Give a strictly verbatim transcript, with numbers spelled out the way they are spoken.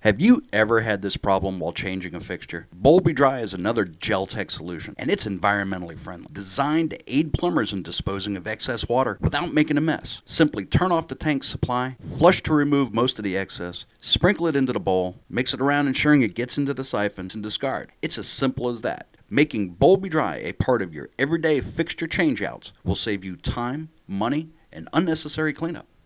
Have you ever had this problem while changing a fixture? Bulby Dry is another gel tech solution, and it's environmentally friendly, designed to aid plumbers in disposing of excess water without making a mess. Simply turn off the tank supply, flush to remove most of the excess, sprinkle it into the bowl, mix it around ensuring it gets into the siphons, and discard. It's as simple as that. Making Bulby Dry a part of your everyday fixture changeouts will save you time, money, and unnecessary cleanup.